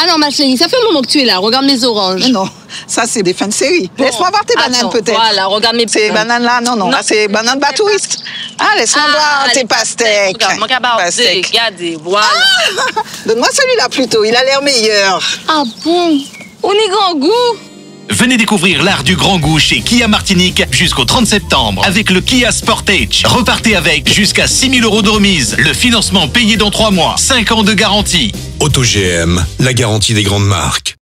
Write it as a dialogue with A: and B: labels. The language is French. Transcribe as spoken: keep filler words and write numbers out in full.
A: Ah non, ma chérie, ça fait un moment que tu es là. Regarde mes oranges.
B: Mais non, ça c'est des fins de série.
A: Bon,
B: Laisse-moi voir tes bananes
A: attends,
B: peut-être.
A: Voilà, regarde mes
B: Ces bananes-là, non, non,
A: Non.
B: là c'est bananes batouristes. Ah, laisse-moi
A: Ah,
B: voir
A: les
B: tes pastèques.
A: Regarde, mon cabas,
B: Pastèques.
A: regardez, voilà.
B: Donne-moi celui-là plutôt, il a l'air meilleur.
A: Ah bon? On est grand goût.
C: Venez découvrir l'art du grand goût chez Kia Martinique jusqu'au trente septembre avec le Kia Sportage. Repartez avec jusqu'à six mille euros de remise. Le financement payé dans trois mois. cinq ans de garantie.
D: Auto G M, la garantie des grandes marques.